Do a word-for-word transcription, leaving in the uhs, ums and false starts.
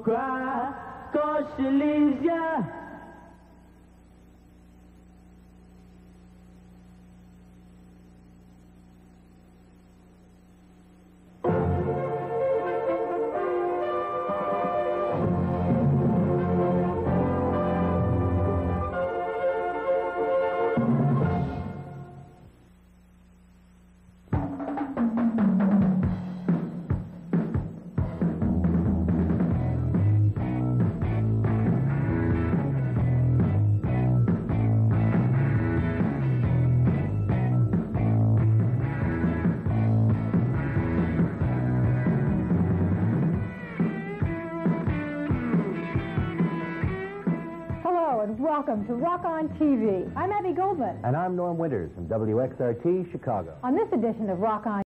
cry, 'cause she leaves ya. Welcome to Rock on T V. I'm Abby Goldman. And I'm Norm Winters from W X R T, Chicago. On this edition of Rock on